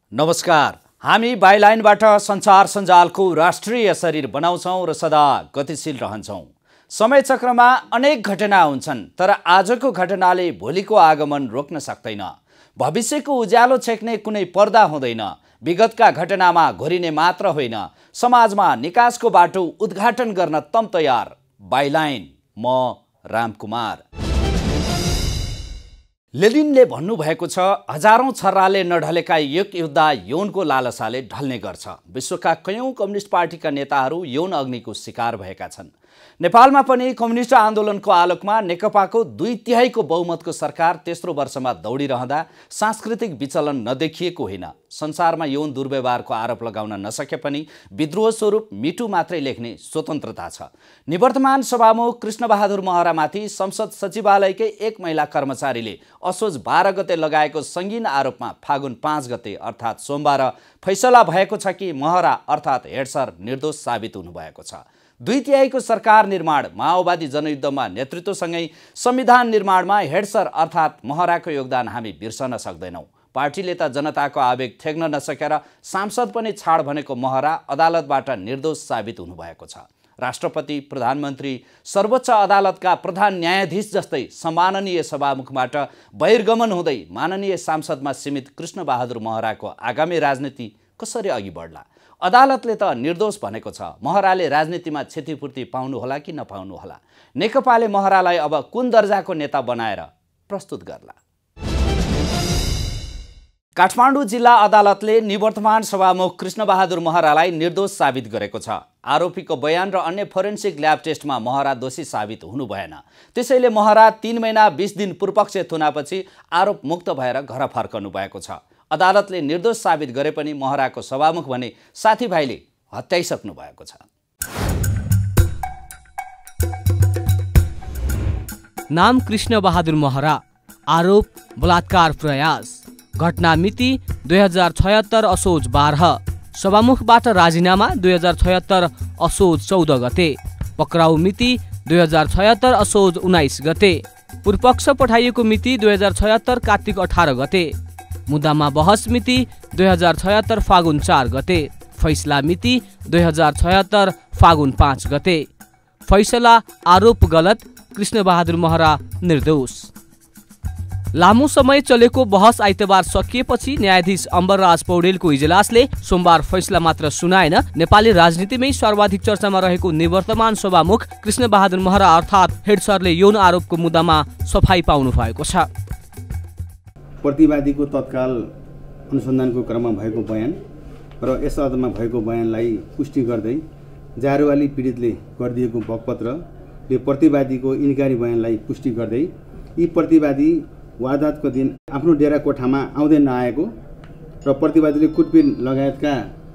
नमस्कार, हामी बाइलाइनबाट संचार सञ्जालको राष्ट्रिय शरीर बनाउँछौं र सदा गतिशील रहन्छौं। समय चक्रमा अनेक घटना हुन्छन्, तर आजको घटनाले भोलिको आगमन रोक्न सक्दैन। भविष्यको उज्यालो छेक्ने कुनै पर्दा हुँदैन। विगतका घटनामा घोरिने मात्र होइन, समाजमा निकासको बाटो उद्घाटन गर्न तम तयार। बाइलाइन, म रामकुमार। लेनिनले भन्नुभएको छ, हजारौं छर्राले नढलेका एक युद्ध यौनको लालसाले ढल्ने गर्छ। विश्वका कयौं कम्युनिस्ट पार्टीका नेताहरू यौन अग्निको शिकार भएका छन्। नेपालमा पनि कम्युनिस्ट आन्दोलनको आलोकमा नेकपाको 2/3 बहुमतको सरकार तेस्रो वर्षमा दौडिरहँदा सांस्कृतिक विचलन नदेखिएको होइन। संसारमा यौन दुर्व्यवहारको आरोप लगाउन नसके पनि विद्रोह स्वरूप मिटु मात्रै लेख्ने स्वतन्त्रता छ। निवर्तमान सभामुख कृष्णबहादुर महरामाथि संसद सचिवालयकै एक महिला कर्मचारीले असोज 12 गते लगाएको संगीन आरोपमा फागुन 5 गते अर्थात् सोमबार फैसला भएको छ कि महरा अर्थात् हेडसर निर्दोष साबित हुनुभएको छ। 2/3 सरकार निर्माण, माओवादी जनयुद्धमा नेतृत्वसँगै संविधान निर्माणमा हेडसर अर्थात् महराको योगदान हामी बिर्सन सक्दैनौँ। पार्टीले त जनताको आवेग थेग्न नसकेर सांसद पनि छाड भनेको महरा अदालतबाट निर्दोष साबित हुनुभएको छ। राष्ट्रपति, प्रधानमन्त्री, सर्वोच्च अदालतका प्रधान न्यायाधीश जस्तै सम्माननीय सभामुखबाट बहिर्गमन हुँदै माननीय सांसदमा सीमित कृष्णबहादुर महराको आगामी राजनीति कसरी अघि बढ्ला? अदालतले त निर्दोष भनेको छ। महराले राजनीतिमा क्षतिपूर्ति पाउनुहोला कि नपाउनुहोला? नेकपाले महरालाई अब कुन दर्जाको नेता बनाएर प्रस्तुत गर्ला? काठमाडौँ जिल्ला अदालतले निवर्तमान सभामुख कृष्णबहादुर महरालाई निर्दोष साबित गरेको छ। आरोपीको बयान र अन्य फोरेन्सिक ल्याब टेस्टमा महरा दोषी साबित हुनु भएन। त्यसैले महरा 3 महिना 20 दिन पूर्वपक्ष थुनापछि आरोप मुक्त भएर घर फर्कनु भएको छ। अदालतले निर्दोष साबित गरे पनि महराको सभामुख भने साथीभाइले हत्याइसक्नु भएको छ। नाम कृष्णबहादुर महरा, आरोप बलात्कार प्रयास, घटना मिति 2076 असोज 12, सभामुखबाट राजीनामा 2076 असोज 14 गते, पक्राउ मिति 2076 असोज 19 गते, पूर्वपक्ष पठाइएको मिति 2076 कार्तिक 18 गते, मुद्दामा बहस मिति 2076 फागुन 4 गते, फैसला मिति 2076 फागुन 5 गते। फैसला आरोप गलत, कृष्णबहादुर महरा निर्दोष। लामो समय चलेको बहस आइतबार सकिएपछि न्यायाधीश अम्बरराज पौडेलको इजलासले सोमबार फैसला मात्र सुनाएन। नेपाली राजनीतिमै सर्वाधिक चर्चामा रहेको निवर्तमान सभामुख कृष्णबहादुर महरा अर्थात् हेडसरले यौन आरोपको मुद्दामा सफाई पाउनु भएको छ। प्रतिवादीको तत्काल अनुसन्धानको क्रममा भएको बयान र यस अदालतमा भएको बयानलाई पुष्टि गर्दै जारुवाली पीडितले गरिदिएको बकपत्रले प्रतिवादीको इन्कारी बयानलाई पुष्टि गर्दै यी प्रतिवादी वारदातको दिन आफ्नो डेरा कोठामा आउँदै नआएको र प्रतिवादीले कुटपिट लगायतका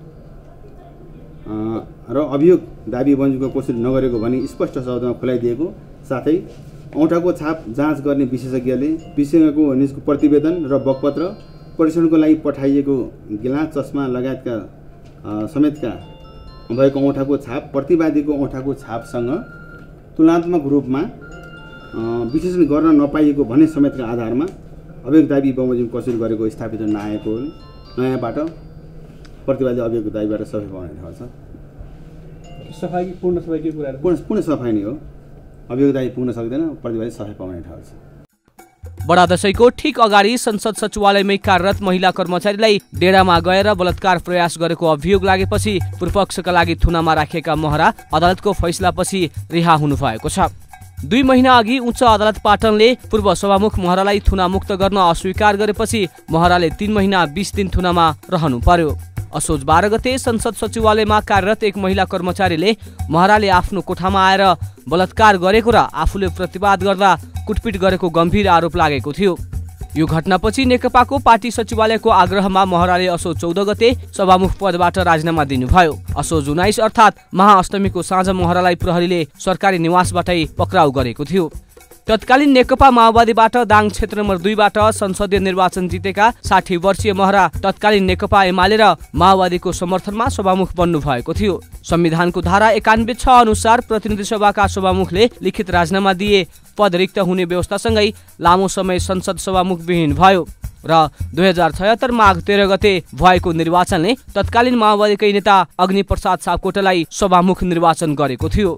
र अभियोग दाबी बन्जुको कोसिस नगरेको भनी स्पष्ट शब्दमा खुलाइदिएको, साथै औँठाको छाप जाँच गर्ने विशेषज्ञले विषयको निजको प्रतिवेदन र बकपत्र, परीक्षणको लागि पठाइएको गिलास, चस्मा लगायतका समेतका भएको औँठाको छाप प्रतिवादीको औँठाको छापसँग तुलनात्मक रूपमा विश्लेषण गर्न नपाइएको भन्ने समेतका आधारमा अभियोग दाबी बमोजिम कसुर गरेको स्थापित नआएको नयाँबाट प्रतिवादी अभियोग दाबीबाट सफाई पाउने ठाउँ छ। सफाई पूर्ण सफाई के कुरा? पूर्ण सफाई नै हो। अभियोग दाबी पुग्न सक्दैन, प्रतिवादी सफाई पाउने ठाउँ छ। बडा दशैंको ठीक अगाडि संसद सचिवालयमै कार्यरत महिला कर्मचारीलाई डेरामा गएर बलात्कार प्रयास गरेको अभियोग लागेपछि पूर्वपक्षका लागि थुनामा राखिएका महरा अदालतको फैसलापछि रिहा हुनुभएको छ। 2 महिना अघि उच्च अदालत पाटनले पूर्व सभामुख महरालाई थुनामुक्त गर्न अस्वीकार गरेपछि महराले 3 महिना 20 दिन थुनामा रहनु पर्यो। असोज 12 गते संसद सचिवालयमा कार्यरत एक महिला कर्मचारीले महराले आफ्नो कोठामा आएर बलात्कार गरेको र आफूले प्रतिवाद गर्दा कुटपिट गरेको गम्भीर आरोप लागेको थियो। यो घटनापछि नेकपाको पार्टी सचिवालयको आग्रहमा महराले असोज 14 गते सभामुख पदबाट राजीनामा दिनुभयो। असोज 19 अर्थात् महाअष्टमीको साँझ महरालाई प्रहरीले सरकारी निवासबाटै पक्राउ गरेको थियो। तत्कालीन नेकपा माओवादीबाट दाङ क्षेत्र नम्बर 2 बाट संसदीय निर्वाचन जितेका 60 वर्षीय महरा तत्कालीन नेकपा एमाले र माओवादीको समर्थनमा सभामुख बन्नु भएको थियो। संविधानको धारा 91(6) अनुसार प्रतिनिधि सभाका सभामुखले लिखित राजीनामा दिए पद रिक्त हुने व्यवस्थासँगै लामो समय संसद सभामुख विहीन भयो। र 2076 माघ 13 गते भएको निर्वाचनले तत्कालीन माओवादीकै नेता अग्निप्रसाद सापकोटालाई सभामुख निर्वाचन गरेको थियो।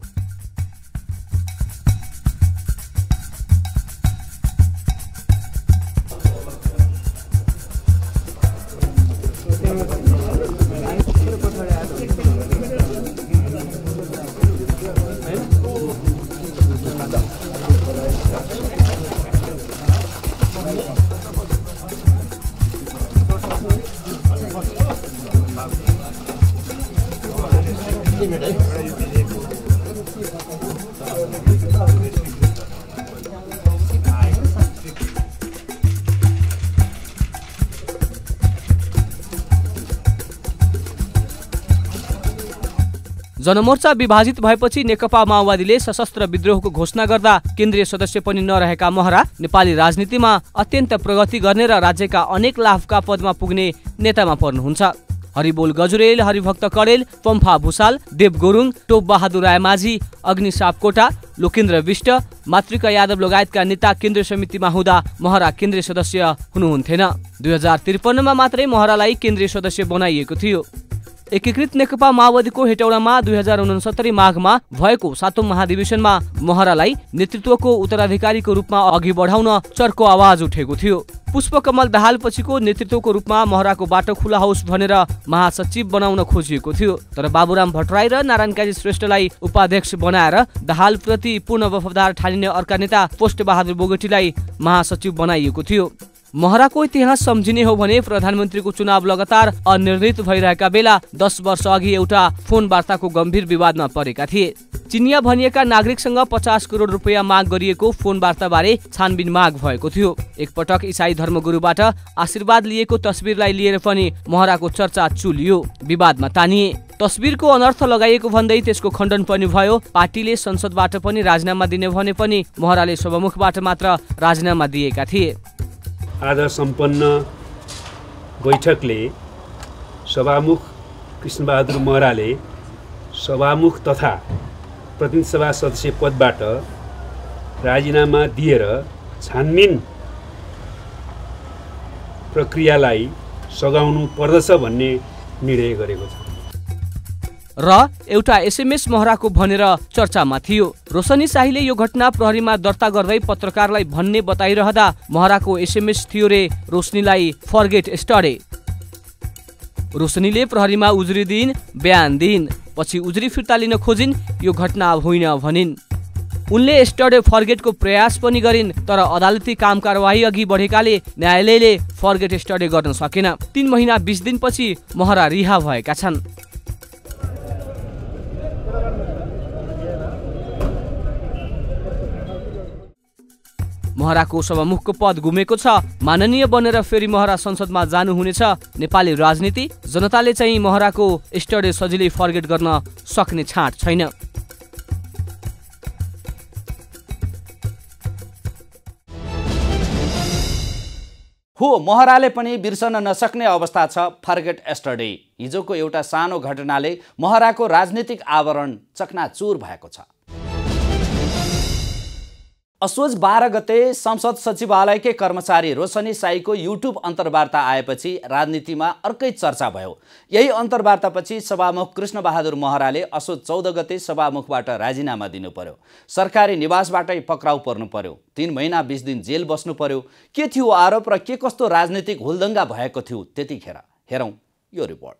जनमोर्चा विभाजित भएपछि नेकपा माओवादीले सशस्त्र विद्रोहको घोषणा गर्दा केन्द्रीय सदस्य पनि नरहेका महरा नेपाली राजनीतिमा अत्यन्त प्रगति गर्ने र राज्यका अनेक लाभका पदमा पुग्ने नेतामा पर्नुहुन्छ। हरिबोल गजुरेल, हरिभक्त कडेल, पम्फा भूषाल, देव गुरुङ, टोप बहादुर रायमाझी, अग्नि सापकोटा, लोकेन्द्र विष्ट, मातृका यादव लगायतका नेता केन्द्रीय समितिमा हुँदा महरा केन्द्रीय सदस्य हुनुहुन्थेन। 2053मा मात्रै महरालाई केन्द्रीय सदस्य बनाइएको थियो। एकीकृत नेकपा माओवादीको हेटौडामा 2069 माघमा भएको 7औं महाधिवेशनमा महरालाई नेतृत्वको उत्तराधिकारीको रूपमा अघि बढाउन चर्को आवाज उठेको थियो। पुष्पकमल दाहाल पछिको नेतृत्वको रूपमा महराको बाटो खुला होस् भनेर महासचिव बनाउन खोजिएको थियो, तर बाबुराम भट्टराई र नारायण काजी श्रेष्ठलाई उपाध्यक्ष बनाएर दाहाल प्रति पूर्ण वफादार ठानिने अर्का नेता पोस्ट बहादुर बोगटीलाई महासचिव बनाइएको थियो। महराको इतिहास सम्झिने हो भने प्रधानमन्त्रीको चुनाव लगातार अनिर्णित भइरहेका बेला 10 वर्ष अघि एउटा फोन वार्ताको गम्भीर विवादमा परेका थिए। चिनिया भनिएका नागरिकसँग 50 करोड रुपियाँ माग गरिएको फोन वार्ताबारे छानबिन माग भएको थियो। एकपटक इसाई धर्मगुरुबाट आशीर्वाद लिएको तस्बिरलाई लिएर पनि महराको चर्चा चुलियो, विवादमा तानिए। तस्बिरको अनर्थ लगाइएको भन्दै त्यसको खण्डन पनि भयो। पार्टीले संसदबाट पनि राजीनामा दिने भने पनि महराले सभामुखबाट मात्र राजीनामा दिएका थिए। आज सम्पन्न बैठकले सभामुख कृष्णबहादुर महराले सभामुख तथा प्रतिनिधि सभा सदस्य पदबाट राजीनामा दिएर छानबिन प्रक्रियालाई सघाउनु पर्दछ भन्ने निर्णय गरेको छ र एउटा एसएमएस महराको भनेर चर्चामा थियो। रोशनी शाहीले यो घटना प्रहरीमा दर्ता गर्दै पत्रकारलाई भन्ने बताइरहँदा महराको एसएमएस थियो रे रोशनीलाई फर्गेट स्टडे। रोशनीले प्रहरीमा उजुरी दिइन्, बयान दिइन्, पछि उजुरी फिर्ता लिन खोजिन्, यो घटना होइन भनिन्। उनले स्टडे फर्गेटको प्रयास पनि गरिन्, तर अदालती काम कारवाही अघि बढेकाले न्यायालयले फर्गेट स्टडे गर्न सकेन। 3 महिना 20 दिनपछि महरा रिहा भएका छन्। महराको सभामुखको पद गुमेको छ। माननीय बनेर फेरि महरा संसदमा जानुहुनेछ। नेपाली राजनीति जनताले चाहिँ महराको स्टडे सजिलै फर्गेट गर्न सक्ने छाँट छैन। हो, महराले पनि बिर्सन नसक्ने अवस्था छ फर्गेट एस्टरडे। हिजोको एउटा सानो घटनाले महराको राजनीतिक आवरण चकनाचुर भएको छ। असोज 12 गते संसद सचिवालयकै कर्मचारी रोशनी शाहीको युट्युब अन्तर्वार्ता आएपछि राजनीतिमा अर्कै चर्चा भयो। यही अन्तर्वार्तापछि सभामुख कृष्णबहादुर महराले असोज 14 गते सभामुखबाट राजीनामा दिनु पर्यो। सरकारी निवासबाटै पक्राउ पर्नु पर्यो। 3 महिना 20 दिन जेल बस्नु पर्यो। के थियो आरोप र के कस्तो राजनीतिक हुलदङ्गा भएको थियो त्यतिखेर? हेरौँ यो रिपोर्ट।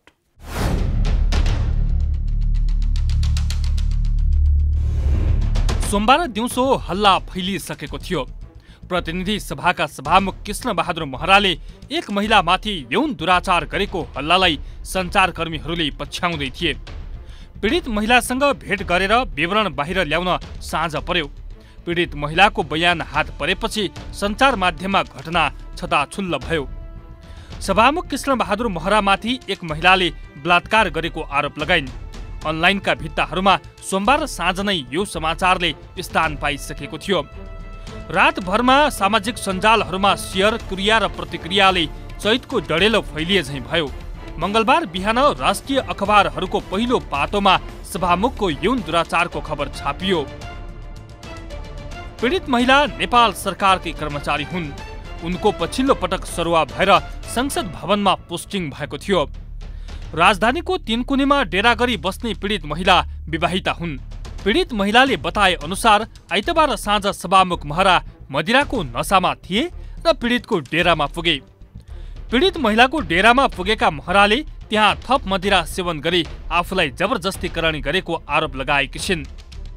सोमबार दिउँसो हल्ला फैलिसकेको थियो। प्रतिनिधि सभाका सभामुख कृष्णबहादुर महराले एक महिलामाथि यौन दुराचार गरेको हल्लालाई सञ्चारकर्मीहरूले पछ्याउँदै थिए। पीडित महिलासँग भेट गरेर विवरण बाहिर ल्याउन साँझ पर्यो। पीडित महिलाको बयान हात परेपछि सञ्चार माध्यममा घटना छताछुल्ल भयो। सभामुख कृष्णबहादुर महरामाथि एक महिलाले बलात्कार गरेको आरोप लगाइन्। अनलाइनका भित्ताहरूमा सोमबार साँझ नै यो समाचारले स्थान पाइसकेको थियो। रातभरमा सामाजिक सञ्जालहरूमा शेयर, क्रिया र प्रतिक्रियाले चैतको डढेलो फैलिए झैं भयो। मंगलबार बिहान राष्ट्रिय अखबारहरूको पहिलो पातोमा सभामुखको यौन दुराचारको खबर छापियो। पीडित महिला नेपाल सरकारकी कर्मचारी हुन्। उनको पछिल्लो पटक सरुवा भएर संसद भवनमा पोस्टिङ भएको थियो। राजधानीको तीनकुनेमा डेरा गरी बस्ने पीडित महिला विवाहिता हुन्। पीडित महिलाले बताए अनुसार आइतबार साँझ सभामुख महरा मदिराको नशामा थिए र पीडितको डेरामा पुगे। पीडित महिलाको डेरामा पुगेका महराले त्यहाँ थप मदिरा सेवन गरी आफूलाई जबरजस्तीकरण गरेको आरोप लगाएकी छिन्।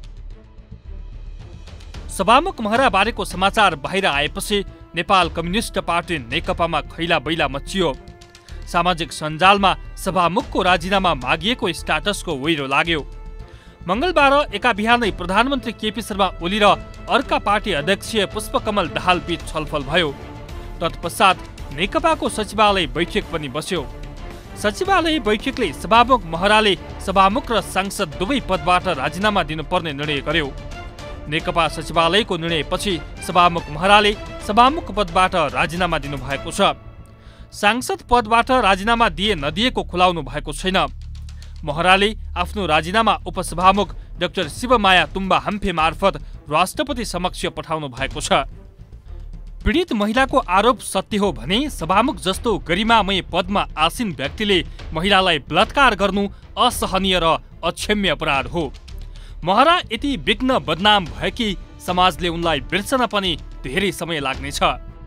सभामुख महरा बारेको समाचार बाहिर आएपछि नेपाल कम्युनिस्ट पार्टी नेकपामा खैला बैला मचियो। सामाजिक सञ्जालमा सभामुखको राजीनामा मागिएको स्ट्याटसको वैरो लाग्यो। मंगलबार एका बिहानै प्रधानमन्त्री केपी शर्मा ओली र अर्का पार्टी अध्यक्ष पुष्पकमल दाहाल बीच छलफल भयो। तत्पश्चात नेकपाको सचिवालय बैठक पनि बस्यो। सचिवालय बैठकले सभामुख महराले सभामुख र सांसद दुवै पदबाट राजीनामा दिनुपर्ने निर्णय गर्यो। नेकपा सचिवालयको निर्णयपछि सभामुख महराले सभामुख पदबाट राजीनामा दिनुभएको छ। सांसद पदबाट राजीनामा दिए नदिएको खुलाउनु भएको छैन। महराले आफ्नो राजीनामा उपसभामुख डाक्टर शिवमाया तुम्बा हम्फे मार्फत राष्ट्रपति समक्ष पठाउनु भएको छ। पीडित महिलाको आरोप सत्य हो भने सभामुख जस्तो गरिमामय पदमा आसीन व्यक्तिले महिलालाई बलात्कार गर्नु असहनीय र अक्षम्य अपराध हो। महरा यति विघ्न बदनाम भए कि समाजले उनलाई बिर्सन पनि धेरै समय लाग्नेछ।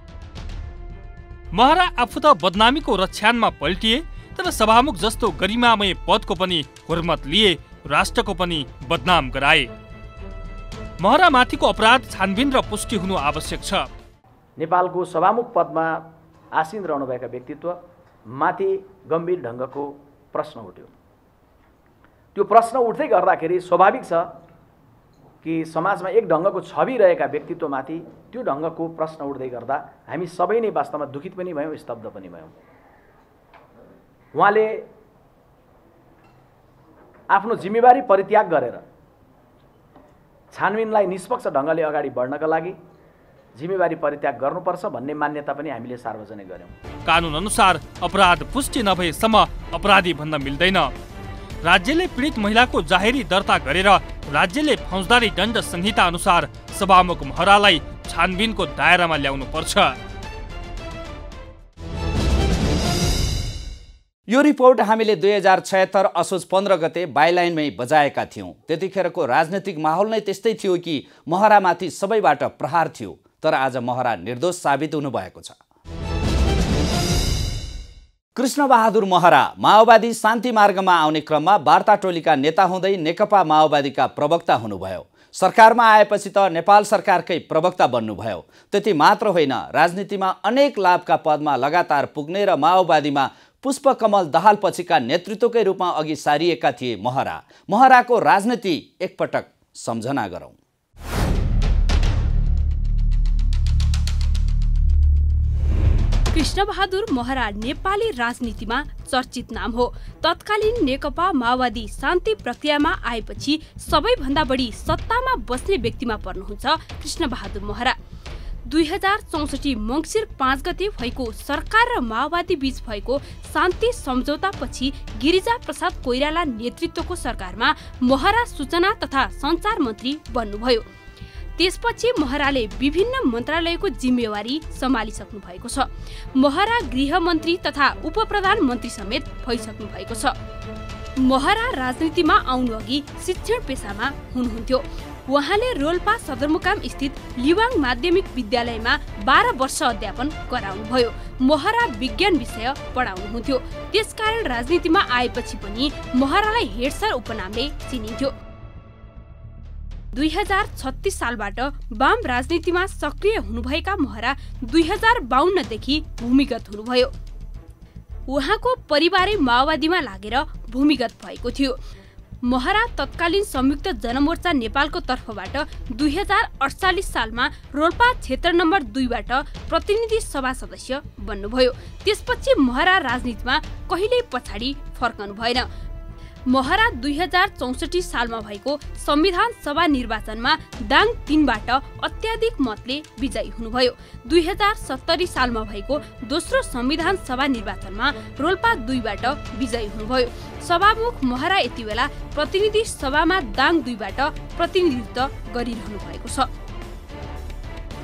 महरा आफू त बदनामीको रक्षानमा पल्टिए, तर सभामुख जस्तो गरिमामय पदको पनि हुर्मत लिए, राष्ट्रको पनि बदनाम गराए। महरामाथिको अपराध छानबिन र पुष्टि हुनु आवश्यक छ। नेपालको सभामुख पदमा आसीन रहनुभएका व्यक्तित्व माथि गम्भीर ढङ्गको प्रश्न उठ्यो। त्यो प्रश्न उठ्दै गर्दाखेरि स्वाभाविक छ कि समाजमा एक ढङ्गको छवि रहेका व्यक्तित्वमाथि त्यो ढङ्गको प्रश्न उठ्दै गर्दा हामी सबै नै वास्तवमा दुखित पनि भयौँ, स्तब्ध पनि भयौँ। उहाँले आफ्नो जिम्मेवारी परित्याग गरेर छानबिनलाई निष्पक्ष ढङ्गले अगाडि बढ्नका लागि जिम्मेवारी परित्याग गर्नुपर्छ भन्ने मान्यता पनि हामीले सार्वजनिक गर्यौँ। कानुन अनुसार अपराध पुष्टि नभएसम्म अपराधी भन्न मिल्दैन। राज्यले पीडित महिलाको जाहेरी दर्ता गरेर राज्यले फौजदारी दण्ड संहिता अनुसार सभामुख महरालाई छानबिनको दायरामा ल्याउनु पर्छ। यो रिपोर्ट हामीले 2076 असोज 15 गते बाइलाइनमै बजाएका थियौं। त्यतिखेरको राजनीतिक माहौल नै त्यस्तै थियो कि महरामाथि सबैबाट प्रहार थियो, तर आज महरा निर्दोष साबित हुनुभएको छ। कृष्णबहादुर महरा माओवादी शान्ति मार्गमा आउने क्रममा वार्ता टोलीका नेता हुँदै नेकपा माओवादीका प्रवक्ता हुनुभयो। सरकारमा आएपछि त नेपाल सरकारकै प्रवक्ता बन्नुभयो। त्यति मात्र होइन, राजनीतिमा अनेक लाभका पदमा लगातार पुग्ने र माओवादीमा पुष्पकमल दाहाल पछिका नेतृत्वकै रूपमा अघि सारिएका थिए महरा। महराको राजनीति एकपटक सम्झना गरौँ। कृष्णबहादुर महरा नेपाली राजनीतिमा चर्चित नाम हो। तत्कालीन नेकपा माओवादी शान्ति प्रक्रियामा आएपछि सबैभन्दा बढी सत्तामा बस्ने व्यक्तिमा पर्नुहुन्छ कृष्णबहादुर महरा। 2064 मङ्सिर 5 गते भएको सरकार र माओवादी बीच भएको शान्ति सम्झौतापछि गिरिजा प्रसाद कोइराला नेतृत्वको सरकारमा महरा सूचना तथा सञ्चार मन्त्री बन्नुभयो। त्यसपछि महराले विभिन्न मन्त्रालयको जिम्मेवारी सम्हालिसक्नु भएको छ। महरा गृहमन्त्री तथा उपप्रधानमन्त्री समेत भइसक्नु भएको छ। महरा राजनीतिमा आउनु अघि शिक्षण पेसामा हुनुहुन्थ्यो। उहाँले रोल्पा सदरमुकाम स्थित लिवाङ माध्यमिक विद्यालयमा 12 वर्ष अध्यापन गराउनुभयो। महरा विज्ञान विषय पढाउनुहुन्थ्यो। त्यसकारण राजनीतिमा आएपछि पनि महरालाई हेड सर उपनामले चिनिन्थ्यो। 2036 सालबाट वाम राजनीतिमा सक्रिय हुनुभएका महरा 2052 देखि भूमिगत हुनुभयो। उहाँको परिवारै माओवादीमा लागेर भूमिगत भएको थियो। महरा तत्कालीन संयुक्त जनमोर्चा नेपालको तर्फबाट 2048 सालमा रोल्पा क्षेत्र नम्बर 2 बाट प्रतिनिधि सभा सदस्य बन्नुभयो। त्यसपछि महरा राजनीतिमा कहिल्यै पछाडि फर्कनु भएन। महरा 2064 सालमा भएको संविधान सभा निर्वाचनमा दाङ 3 बाट अत्याधिक मतले विजयी हुनुभयो। 2070 सालमा भएको दोस्रो संविधान सभा निर्वाचनमा रोल्पा 2 बाट विजयी हुनुभयो। सभामुख महरा यति बेला प्रतिनिधि सभामा दाङ 2 बाट प्रतिनिधित्व गरिरहनु भएको छ।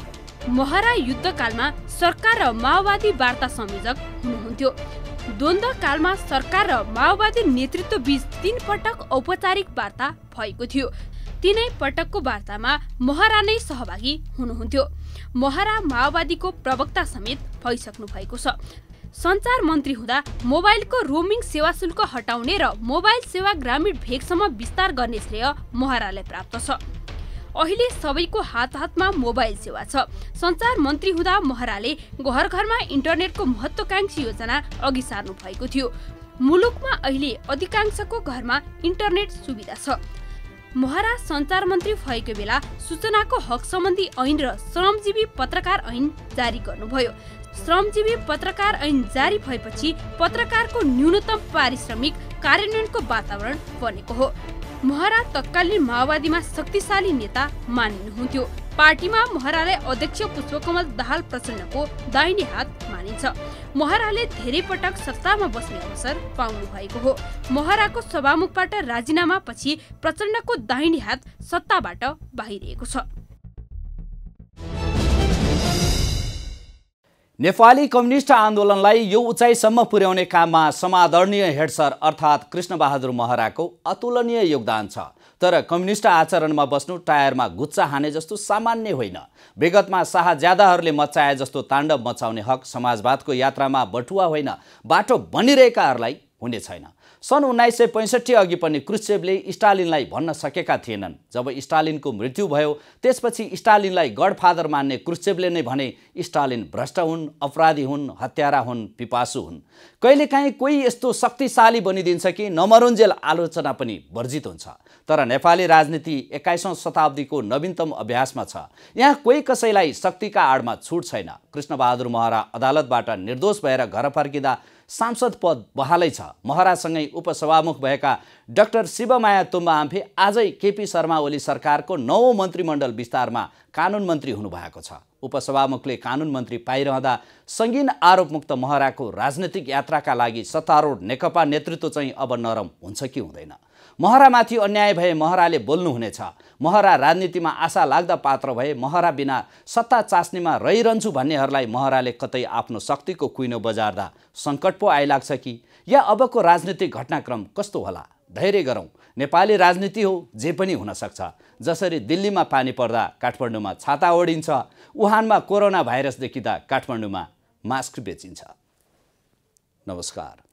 महरा युद्धकालमा सरकार र माओवादी वार्ता संयोजक हुनुहुन्थ्यो। द्वन्द्वकालमा सरकार र माओवादी नेतृत्व बीच 3 पटक औपचारिक वार्ता भएको थियो। तीनै पटकको वार्तामा महरा नै सहभागी हुनुहुन्थ्यो। महरा माओवादीको प्रवक्ता समेत भइसक्नु भएको छ। सञ्चार मन्त्री हुँदा मोबाइलको रोमिङ सेवा शुल्क हटाउने र मोबाइल सेवा ग्रामीण भेगसम्म विस्तार गर्ने श्रेय महरालाई प्राप्त छ। अहिले सबैको हातमा मोबाइल सेवा छ। सञ्चार मन्त्री हुँदा महराले घर घरमा इन्टरनेटको महत्त्वकांक्षी योजना अघि सार्नु भएको थियो। मुलुकमा अहिले अधिकांशको घरमा इन्टरनेट सुविधा छ। महरा सञ्चार मन्त्री भएको बेला सूचनाको हक सम्बन्धी ऐन र श्रमजीवी पत्रकार ऐन जारी गर्नुभयो। श्रमजीवी पत्रकार ऐन जारी भएपछि पत्रकारको न्यूनतम पारिश्रमिक कार्यान्वयनको वातावरण बनेको हो। महरा तत्कालीन माओवादीमा शक्तिशाली नेता मानिनुहुन्थ्यो। पार्टीमा महरालाई अध्यक्ष पुष्पकमल दाहाल प्रचण्डको दाहिने हात मानिन्छ। महराले धेरै पटक सत्तामा बस्ने अवसर पाउनु भएको हो। महराको सभामुखबाट राजीनामा पछि प्रचण्डको दाहिने हात सत्ताबाट बाहिरिएको छ। नेपाली कम्युनिस्ट आन्दोलनलाई यो उचाइसम्म पुर्याउने काममा समादरणीय हेड सर अर्थात् कृष्णबहादुर महराको अतुलनीय योगदान छ। तर कम्युनिस्ट आचरणमा बस्नु टायरमा गुच्चा हाने जस्तो सामान्य होइन। विगतमा शाहज्यादाहरूले मचाए जस्तो ताण्डव मचाउने हक समाजवादको यात्रामा बटुवा होइन, बाटो बनिरहेकाहरूलाई हुने छैन। सन् 1965 अघि पनि क्रुश्चेभले स्टालिनलाई भन्न सकेका थिएनन्। जब स्टालिनको मृत्यु भयो त्यसपछि स्टालिनलाई गडफादर मान्ने क्रुश्चेभले नै भने स्टालिन भ्रष्ट हुन्, अपराधी हुन्, हत्यारा हुन्, पिपासु हुन्। कहिलेकाहीँ कोही यस्तो शक्तिशाली बनिदिन्छ कि नमरुन्जेल आलोचना पनि वर्जित हुन्छ। तर नेपाली राजनीति 21औं शताब्दीको नवीनतम अभ्यासमा छ। यहाँ कोही कसैलाई शक्तिका आडमा छुट छैन। कृष्णबहादुर महरा अदालतबाट निर्दोष भएर घर फर्किँदा सांसद पद बहालै छ। महरासँगै उपसभामुख भएका डाक्टर शिवमाया तुम्बा आम्फे आजै केपी शर्मा ओली सरकारको 9औं मन्त्रीमण्डल विस्तारमा कानुन मन्त्री हुनुभएको छ। उपसभामुखले कानुन मन्त्री पाइरहँदा सङ्गीन आरोपमुक्त महराको राजनैतिक यात्राका लागि सत्तारूढ नेकपा नेतृत्व चाहिँ अब नरम हुन्छ कि हुँदैन? महरामाथि अन्याय भए महराले बोल्नुहुनेछ। महरा राजनीतिमा आशा लाग्दा पात्र भए महरा बिना सत्ता चास्नीमा रहिरहन्छु भन्नेहरूलाई महराले कतै आफ्नो शक्तिको कुइनो बजार्दा सङ्कट पो आइलाग्छ कि? या अबको राजनीतिक घटनाक्रम कस्तो होला? धैर्य गरौँ। नेपाली राजनीति हो, जे पनि हुन सक्छ। जसरी दिल्लीमा पानी पर्दा काठमाडौँमा छाता ओढिन्छ, वुहानमा कोरोना भाइरस देखिँदा काठमाडौँमा मास्क बेचिन्छ। नमस्कार।